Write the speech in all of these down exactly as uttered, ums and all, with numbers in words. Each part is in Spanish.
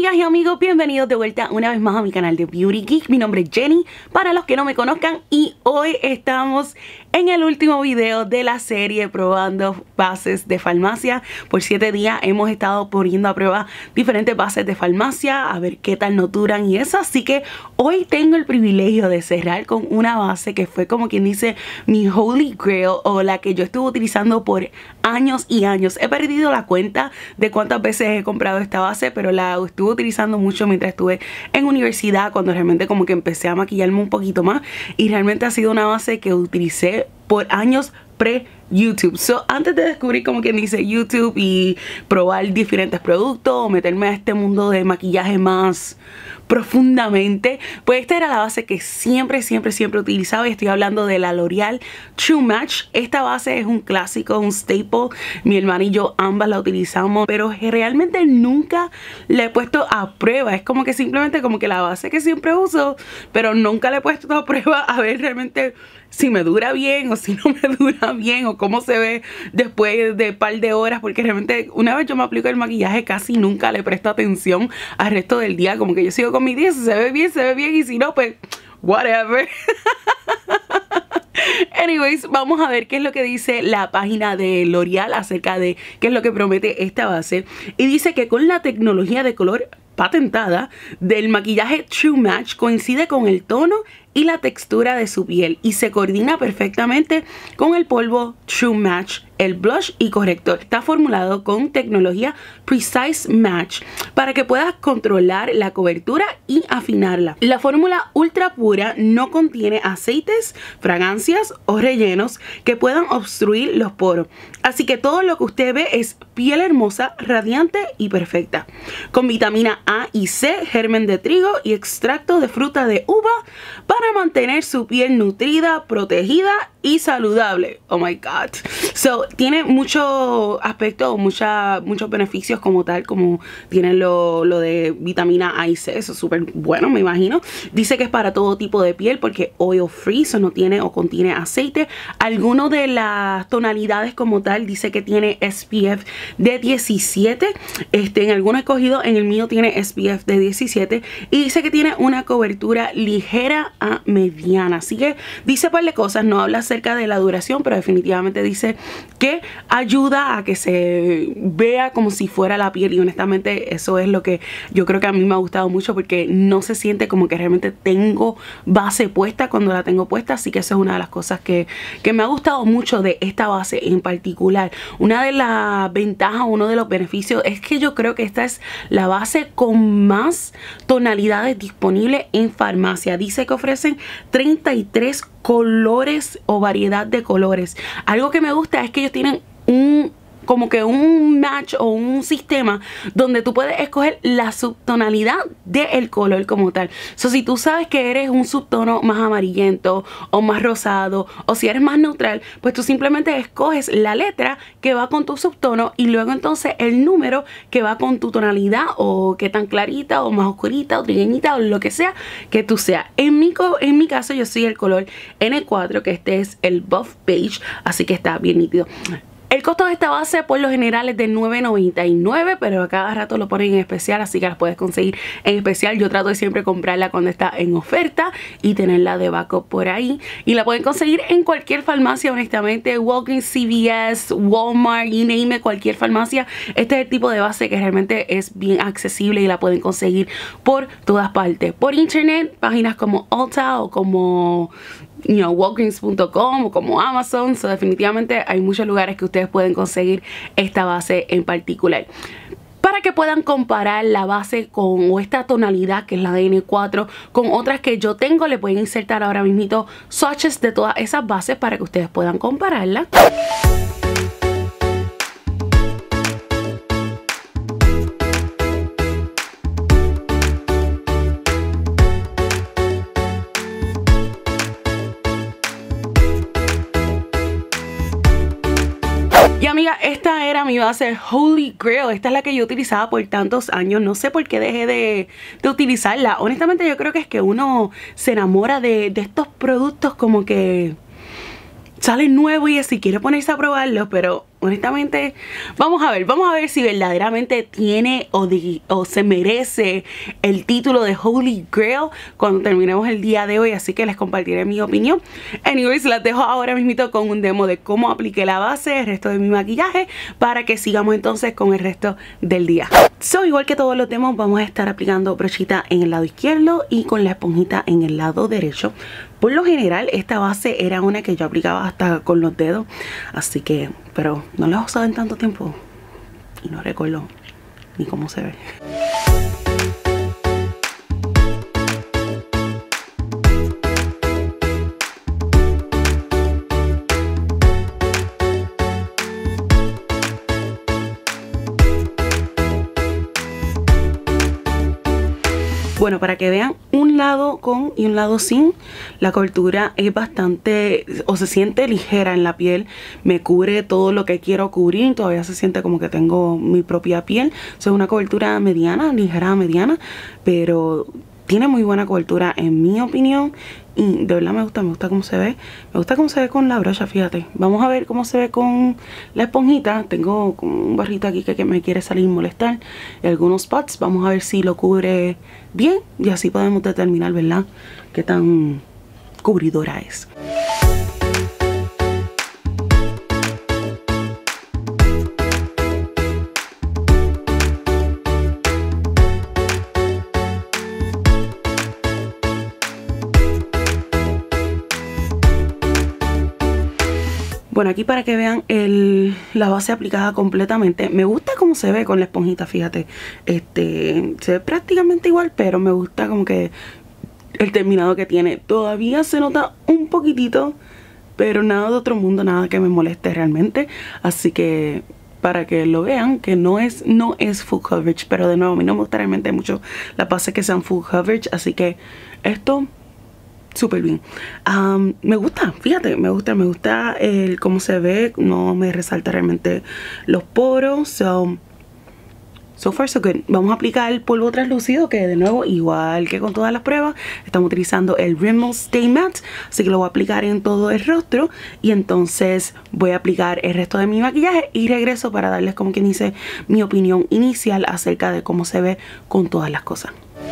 Amigas y amigos, bienvenidos de vuelta una vez más a mi canal de Beauty Geek. Mi nombre es Jenny, para los que no me conozcan, y hoy estamos en el último video de la serie probando bases de farmacia. Por siete días hemos estado poniendo a prueba diferentes bases de farmacia, a ver qué tal nos duran y eso. Así que hoy tengo el privilegio de cerrar con una base que fue, como quien dice, mi Holy Grail, o la que yo estuve utilizando por años y años. He perdido la cuenta de cuántas veces he comprado esta base, pero la estuve utilizando mucho mientras estuve en universidad, cuando realmente como que empecé a maquillarme un poquito más, y realmente ha sido una base que utilicé por años pre YouTube. So, antes de descubrir, como quien dice, YouTube y probar diferentes productos o meterme a este mundo de maquillaje más profundamente, pues esta era la base que siempre, siempre, siempre utilizaba, y estoy hablando de la L'Oreal True Match. Esta base es un clásico, un staple. Mi hermana y yo ambas la utilizamos, pero realmente nunca la he puesto a prueba. Es como que simplemente como que la base que siempre uso, pero nunca la he puesto a prueba a ver realmente si me dura bien o si no me dura bien, o cómo se ve después de un par de horas, porque realmente una vez yo me aplico el maquillaje casi nunca le presto atención al resto del día. Como que yo sigo con mi día, si se ve bien, se ve bien, y si no, pues whatever. Anyways, vamos a ver qué es lo que dice la página de L'Oreal acerca de qué es lo que promete esta base. Y dice que con la tecnología de color patentada del maquillaje True Match coincide con el tono y la textura de su piel, y se coordina perfectamente con el polvo True Match, el blush y corrector. Está formulado con tecnología Precise Match para que puedas controlar la cobertura y afinarla. La fórmula ultra pura no contiene aceites, fragancias o rellenos que puedan obstruir los poros, así que todo lo que usted ve es piel hermosa, radiante y perfecta, con vitamina A y C, germen de trigo y extracto de fruta de uva para mantener su piel nutrida, protegida y saludable. Oh my god. So, tiene muchos aspectos, mucha, muchos beneficios como tal, como tiene lo, lo de vitamina A y C. Eso es súper bueno, me imagino. Dice que es para todo tipo de piel porque oil free, so no tiene o contiene aceite. Alguno de las tonalidades como tal dice que tiene S P F de diecisiete. Este, en alguno escogido, en el mío tiene S P F de diecisiete, y dice que tiene una cobertura ligera a mediana. Así que dice un par de cosas, no habla acerca de la duración, pero definitivamente dice que ayuda a que se vea como si fuera la piel, y honestamente eso es lo que yo creo que a mí me ha gustado mucho, porque no se siente como que realmente tengo base puesta cuando la tengo puesta. Así que eso es una de las cosas que, que me ha gustado mucho de esta base en particular. Una de las ventajas, uno de los beneficios, es que yo creo que esta es la base con más tonalidades disponibles en farmacia. Dice que ofrecen treinta y tres colores o variedad de colores. Algo que me gusta es que ellos tienen un como que un match o un sistema donde tú puedes escoger la subtonalidad del color como tal. So, si tú sabes que eres un subtono más amarillento o más rosado, o si eres más neutral, pues tú simplemente escoges la letra que va con tu subtono, y luego entonces el número que va con tu tonalidad, o qué tan clarita o más oscurita o trigueñita o lo que sea que tú seas. En mi, en mi caso yo soy el color N cuatro, que este es el Buff Beige, así que está bien nítido. El costo de esta base por lo general es de nueve noventa y nueve, pero a cada rato lo ponen en especial, así que las puedes conseguir en especial. Yo trato de siempre comprarla cuando está en oferta y tenerla de backup por ahí. Y la pueden conseguir en cualquier farmacia, honestamente. Walgreens, C V S, Walmart, you name it, cualquier farmacia. Este es el tipo de base que realmente es bien accesible y la pueden conseguir por todas partes. Por internet, páginas como Ulta o como you know, Walgreens punto com o como Amazon. So, definitivamente hay muchos lugares que ustedes pueden conseguir esta base en particular. Para que puedan comparar la base con, o esta tonalidad que es la de N cuatro, con otras que yo tengo, le pueden insertar ahora mismo swatches de todas esas bases para que ustedes puedan compararla. Y amiga, esta era mi base Holy Grail. Esta es la que yo utilizaba por tantos años. No sé por qué dejé de, de utilizarla. Honestamente yo creo que es que uno se enamora de, de estos productos como que salen nuevos y así quiere ponerse a probarlos, pero honestamente, vamos a ver, vamos a ver si verdaderamente tiene o, de, o se merece el título de Holy Grail cuando terminemos el día de hoy, así que les compartiré mi opinión. Anyways, las dejo ahora mismito con un demo de cómo apliqué la base, el resto de mi maquillaje, para que sigamos entonces con el resto del día. So, igual que todos los demos, vamos a estar aplicando brochita en el lado izquierdo y con la esponjita en el lado derecho. Por lo general, esta base era una que yo aplicaba hasta con los dedos, así que, pero no la he usado en tanto tiempo y no recuerdo ni cómo se ve. Bueno, para que vean un lado con y un lado sin, la cobertura es bastante, o se siente ligera en la piel, me cubre todo lo que quiero cubrir, todavía se siente como que tengo mi propia piel. Es una cobertura mediana, ligera mediana, pero tiene muy buena cobertura en mi opinión y de verdad me gusta, me gusta cómo se ve. Me gusta cómo se ve con la brocha, fíjate. Vamos a ver cómo se ve con la esponjita. Tengo un barrito aquí que, que me quiere salir molestar y algunos spots. Vamos a ver si lo cubre bien y así podemos determinar, ¿verdad?, qué tan cubridora es. Bueno, aquí para que vean el, la base aplicada completamente. Me gusta cómo se ve con la esponjita, fíjate. Este, se ve prácticamente igual, pero me gusta como que el terminado que tiene. Todavía se nota un poquitito, pero nada de otro mundo, nada que me moleste realmente. Así que para que lo vean, que no es, no es full coverage. Pero de nuevo, a mí no me gusta realmente mucho las bases que sean full coverage. Así que esto súper bien. Um, me gusta, fíjate, me gusta, me gusta el cómo se ve, no me resalta realmente los poros. So, so far so good. Vamos a aplicar el polvo translúcido, que de nuevo, igual que con todas las pruebas, estamos utilizando el Rimmel Stay Matte, así que lo voy a aplicar en todo el rostro y entonces voy a aplicar el resto de mi maquillaje y regreso para darles, como quien dice, mi opinión inicial acerca de cómo se ve con todas las cosas.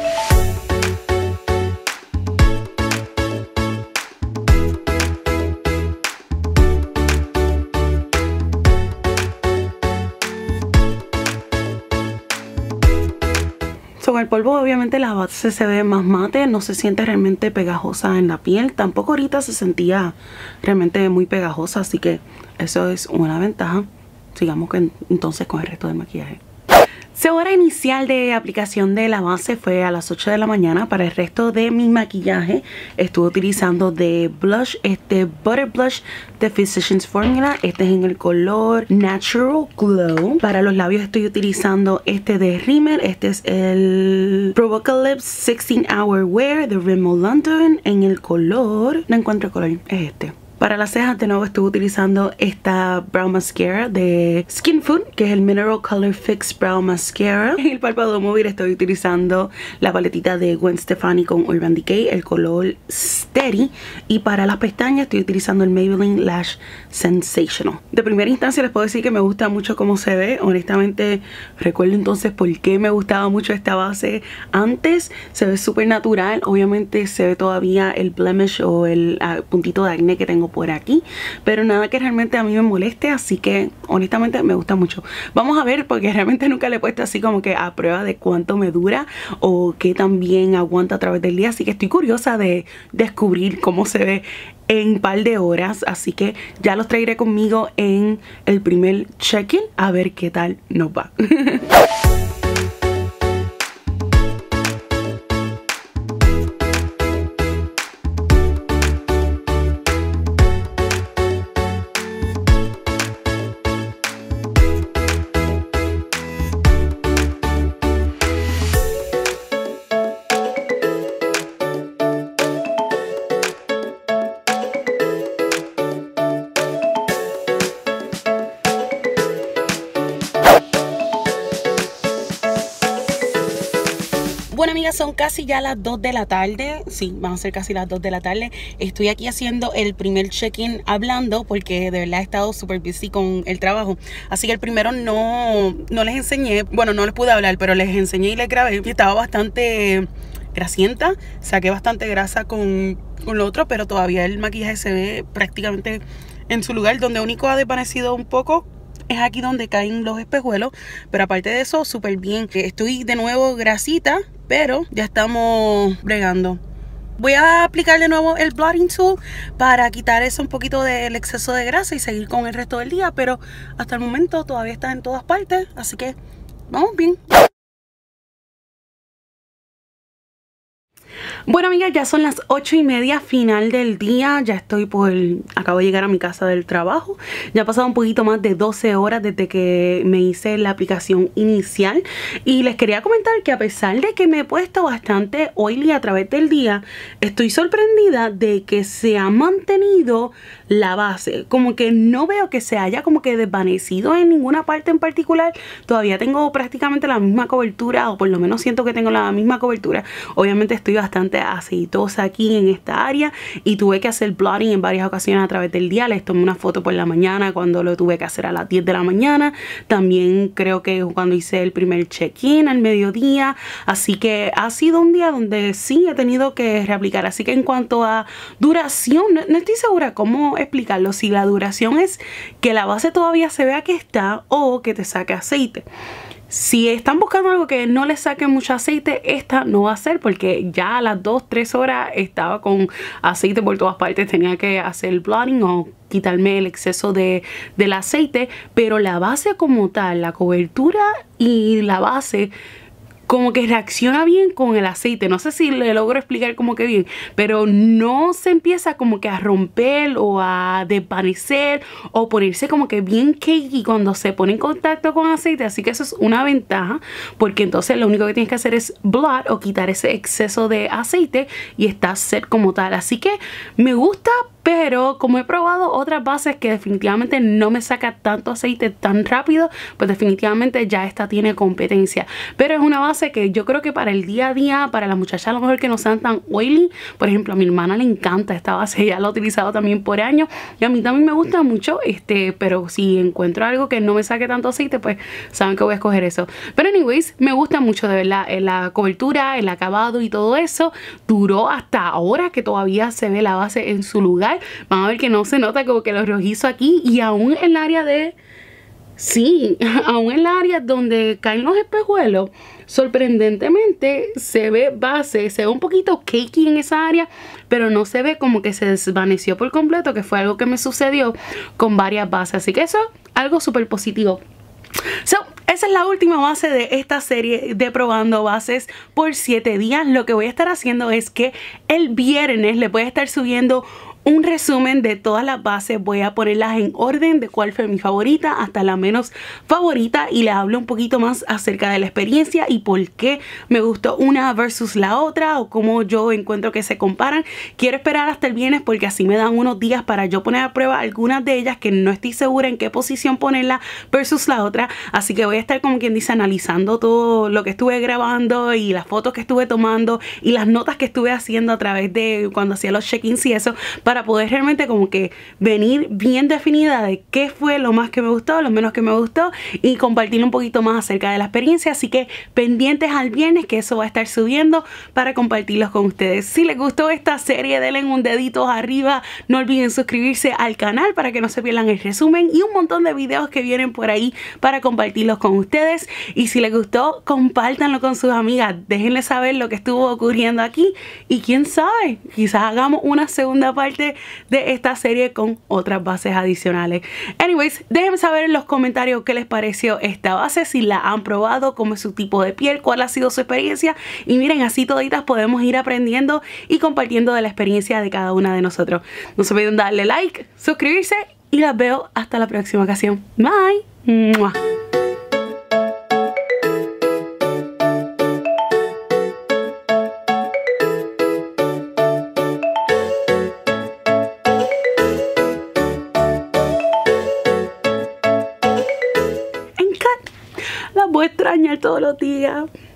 Con el polvo obviamente la base se ve más mate, no se siente realmente pegajosa en la piel. Tampoco ahorita se sentía realmente muy pegajosa, así que eso es una ventaja. Sigamos con, entonces con el resto del maquillaje. Su hora inicial de aplicación de la base fue a las ocho de la mañana. Para el resto de mi maquillaje estuve utilizando de blush, este Butter Blush de Physicians Formula. Este es en el color Natural Glow. Para los labios estoy utilizando este de Rimmel. Este es el Provocalips sixteen hour Wear de Rimmel London en el color, no encuentro el color, es este. Para las cejas de nuevo estuve utilizando esta Brow Mascara de Skin Food, que es el Mineral Color Fix Brow Mascara. En el párpado móvil estoy utilizando la paletita de Gwen Stefani con Urban Decay, el color Steady. Y para las pestañas estoy utilizando el Maybelline Lash Sensational. De primera instancia les puedo decir que me gusta mucho cómo se ve. Honestamente recuerdo entonces por qué me gustaba mucho esta base antes. Se ve súper natural. Obviamente se ve todavía el blemish o el uh, puntito de acné que tengo por aquí, pero nada que realmente a mí me moleste, así que honestamente me gusta mucho. Vamos a ver, porque realmente nunca le he puesto así como que a prueba de cuánto me dura o qué tan bien aguanta a través del día, así que estoy curiosa de descubrir cómo se ve en un par de horas, así que ya los traeré conmigo en el primer check-in a ver qué tal nos va. amigas, son casi ya las dos de la tarde. Sí, van a ser casi las dos de la tarde. Estoy aquí haciendo el primer check-in hablando porque de verdad he estado súper busy con el trabajo. Así que el primero no, no les enseñé. Bueno, no les pude hablar, pero les enseñé y les grabé. Estaba bastante grasienta. Saqué bastante grasa con, con lo otro, pero todavía el maquillaje se ve prácticamente en su lugar. Donde único ha desvanecido un poco es aquí donde caen los espejuelos, pero aparte de eso, súper bien. Estoy de nuevo grasita, pero ya estamos bregando. Voy a aplicar de nuevo el blotting tool para quitar eso un poquito del exceso de grasa y seguir con el resto del día, pero hasta el momento todavía está en todas partes, así que vamos bien. Bueno, amigas, ya son las ocho y media final del día. Ya estoy por... Acabo de llegar a mi casa del trabajo. Ya ha pasado un poquito más de doce horas desde que me hice la aplicación inicial. Y les quería comentar que a pesar de que me he puesto bastante oily a través del día, estoy sorprendida de que se ha mantenido la base. Como que no veo que se haya como que desvanecido en ninguna parte en particular. Todavía tengo prácticamente la misma cobertura, o por lo menos siento que tengo la misma cobertura. Obviamente estoy bastante aceitosa aquí en esta área y tuve que hacer blotting en varias ocasiones a través del día. Les tomé una foto por la mañana cuando lo tuve que hacer a las diez de la mañana. También creo que cuando hice el primer check-in al mediodía. Así que ha sido un día donde sí he tenido que reaplicar. Así que en cuanto a duración, no, no estoy segura cómo explicarlo. Si la duración es que la base todavía se vea que está o que te saque aceite. Si están buscando algo que no les saque mucho aceite, esta no va a ser, porque ya a las dos, tres horas estaba con aceite por todas partes. Tenía que hacer el blotting o quitarme el exceso de, del aceite. Pero la base como tal, la cobertura y la base, como que reacciona bien con el aceite. No sé si le logro explicar como que bien, pero no se empieza como que a romper o a desvanecer o ponerse como que bien cakey cuando se pone en contacto con aceite. Así que eso es una ventaja, porque entonces lo único que tienes que hacer es blot o quitar ese exceso de aceite y está set como tal. Así que me gusta, pero como he probado otras bases que definitivamente no me saca tanto aceite tan rápido, pues definitivamente ya esta tiene competencia. Pero es una base que yo creo que para el día a día, para las muchachas a lo mejor que no sean tan oily, por ejemplo a mi hermana le encanta esta base, ella la ha utilizado también por años y a mí también me gusta mucho, este, pero si encuentro algo que no me saque tanto aceite, pues saben que voy a escoger eso. Pero anyways, me gusta mucho de verdad la cobertura, el acabado y todo eso. Duró hasta ahora que todavía se ve la base en su lugar. Van a ver que no se nota como que lo rojizo aquí, y aún en el área de... Sí, aún en el área donde caen los espejuelos, sorprendentemente se ve base, se ve un poquito cakey en esa área, pero no se ve como que se desvaneció por completo, que fue algo que me sucedió con varias bases. Así que eso es algo súper positivo. So, esa es la última base de esta serie de probando bases por siete días. Lo que voy a estar haciendo es que el viernes le voy a estar subiendo un resumen de todas las bases. Voy a ponerlas en orden de cuál fue mi favorita hasta la menos favorita, y les hablo un poquito más acerca de la experiencia y por qué me gustó una versus la otra, o cómo yo encuentro que se comparan. Quiero esperar hasta el viernes porque así me dan unos días para yo poner a prueba algunas de ellas que no estoy segura en qué posición ponerla versus la otra. Así que voy a estar, como quien dice, analizando todo lo que estuve grabando y las fotos que estuve tomando y las notas que estuve haciendo a través de cuando hacía los check-ins y eso, para poder realmente como que venir bien definida de qué fue lo más que me gustó, lo menos que me gustó, y compartir un poquito más acerca de la experiencia. Así que pendientes al viernes, que eso va a estar subiendo para compartirlos con ustedes. Si les gustó esta serie, denle un dedito arriba, no olviden suscribirse al canal para que no se pierdan el resumen y un montón de videos que vienen por ahí para compartirlos con ustedes. Y si les gustó, compártanlo con sus amigas, déjenles saber lo que estuvo ocurriendo aquí, y quién sabe, quizás hagamos una segunda parte de esta serie con otras bases adicionales. Anyways, déjenme saber en los comentarios qué les pareció esta base, si la han probado, cómo es su tipo de piel, cuál ha sido su experiencia, y miren, así toditas podemos ir aprendiendo y compartiendo de la experiencia de cada una de nosotros. No se olviden darle like, suscribirse, y las veo hasta la próxima ocasión. Bye. ¡Mua! Las voy a extrañar todos los días.